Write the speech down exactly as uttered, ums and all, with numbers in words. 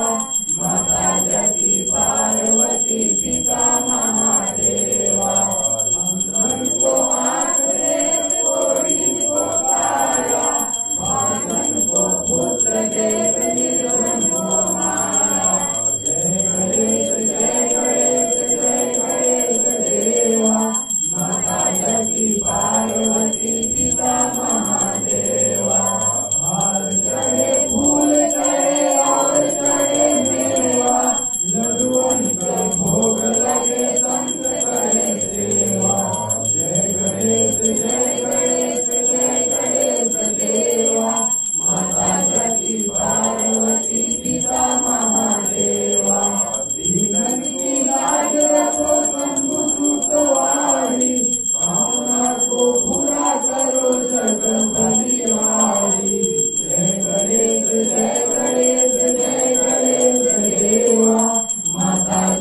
माता जगती पार्वती पिता महादेवा। हम धन को आंख दे कोई को काया, धन को पुत्र दे निर्धन को माया। जय गणेश जय गणेश जय गणेश देवा। माता जगती पार्वती पिता महादेवा। हार चढ़े फूल चढ़े और चढ़े मेवा, लड्डुओं के भोग लगे संत करे सेवा। जय गणेश जय गणेश जय गणेश देवा। माता जगती पार्वती पिता महादेवा। दीनन की लाज रखो शंभु सुतवारी, कामना को पूरा करो जग बलिहारी। जय गणेश जय गणेश जय गणेश देवा। माता